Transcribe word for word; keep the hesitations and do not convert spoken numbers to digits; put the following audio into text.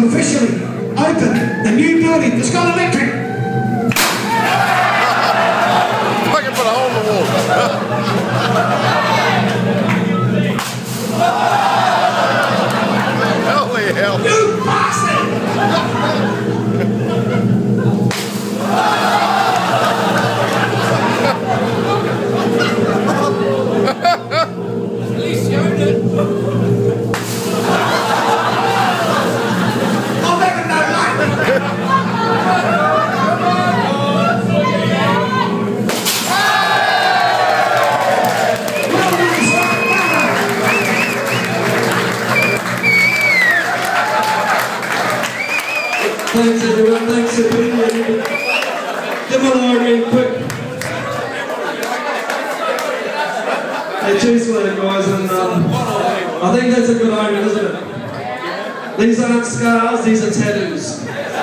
officially open the new building that's got electric. I can put a hole in the wall. Holy hell. You bastard! At least you owned it. I'll never know that. Thanks everyone, thanks for being here. Give my line real quick. Hey, cheers for that guys, and um, I think that's a good omen, isn't it? These aren't scars, these are tattoos.